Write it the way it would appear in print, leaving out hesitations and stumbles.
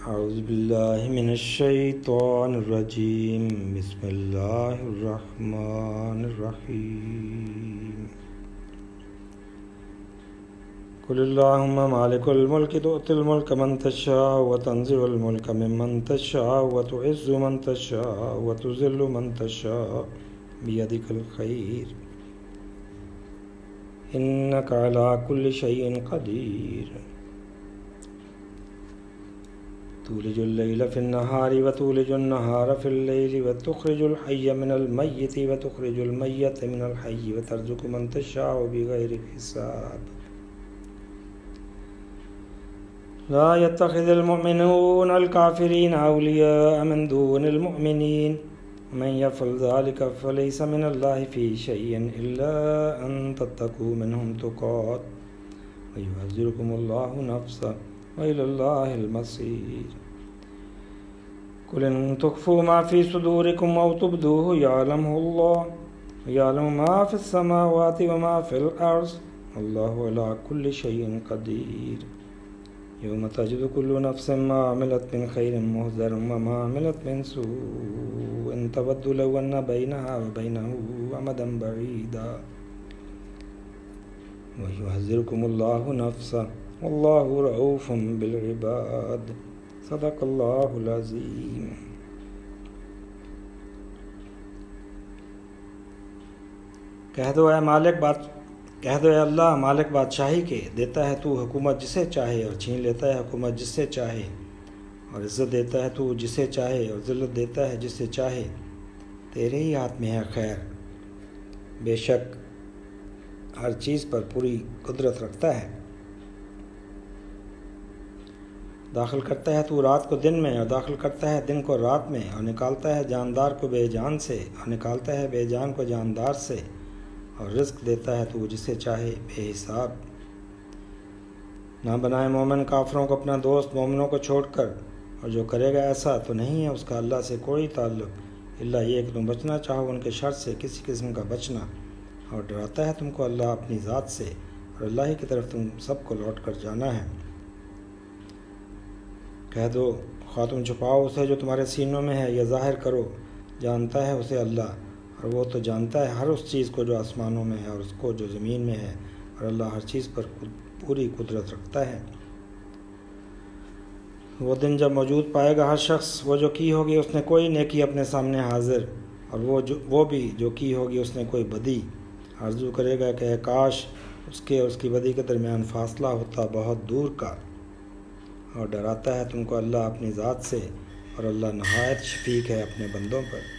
اعوذ باللہ من الشیطان الرجیم بسم اللہ الرحمن الرحیم قل اللہم مالک الملک تؤتی الملک من تشاء وتنزع الملک ممن تشاء وتعز من تشاء وتذل من تشاء بیدک الخیر انک علی کل شیء قدیر تولج اللیل فی النہار وتولج النہار فی اللیل وتخرج الحی من المیت وتخرج المیت من الحی وترزق من تشاء بغیر حساب لا يتخذ المؤمنون الكافرين أولياء من دون المؤمنين من يفعل ذلك فليس من الله في شيء إلا أن تتقوا منهم تقات ويحذركم الله نفسه وإلى الله المصير قل إن تخفوا ما في صدوركم أو تبدوه يعلمه الله ويعلم ما في السماوات وما في الأرض والله على كل شيء قدير يوم تجد كل نفس ما عملت من خير محضرا وما عملت من سوء تود لو أن بينها وبينه أمدا بعيدا ويحذركم الله نفسه واللہ رؤوف بالعباد صدق اللہ العظیم۔ کہہ دو اے اللہ مالک بادشاہی کے، دیتا ہے تو حکومت جسے چاہے اور چھین لیتا ہے حکومت جس سے چاہے، اور عزت دیتا ہے تو جسے چاہے اور ذلت دیتا ہے جس سے چاہے، تیرے ہی ہاتھ میں ہے خیر، بے شک ہر چیز پر پوری قدرت رکھتا ہے۔ داخل کرتا ہے تو رات کو دن میں اور داخل کرتا ہے دن کو رات میں، اور نکالتا ہے جاندار کو بے جان سے اور نکالتا ہے بے جان کو جاندار سے، اور رزق دیتا ہے تو جسے چاہے بے حساب۔ نہ بنائے مومن کافروں کو اپنا دوست مومنوں کو چھوڑ کر، اور جو کرے گا ایسا تو نہیں ہے اس کا اللہ سے کوئی تعلق الا یہ کہ تم بچنا چاہو ان کے شر سے کسی قسم کا بچنا، اور ڈراتا ہے تم کو اللہ اپنی ذات سے، اور اللہ ہی کی طرف تم سب کو لوٹ کر جانا ہے۔ کہہ دو خواہ تم چھپاؤ اسے جو تمہارے سینوں میں ہے یا ظاہر کرو، جانتا ہے اسے اللہ، اور وہ تو جانتا ہے ہر اس چیز کو جو آسمانوں میں ہے اور اس کو جو زمین میں ہے، اور اللہ ہر چیز پر پوری قدرت رکھتا ہے۔ وہ دن جب موجود پائے گا ہر شخص وہ جو کی ہوگی اس نے کوئی نیکی اپنے سامنے حاضر، اور وہ بھی جو کی ہوگی اس نے کوئی بدی، آرزو کرے گا کہ کاش اس کے اور اس کی بدی کے درمیان فاصلہ ہوتا بہت دور کا، اور ڈراتا ہے تم کو اللہ اپنی ذات سے، اور اللہ نہایت شفیق ہے اپنے بندوں پر۔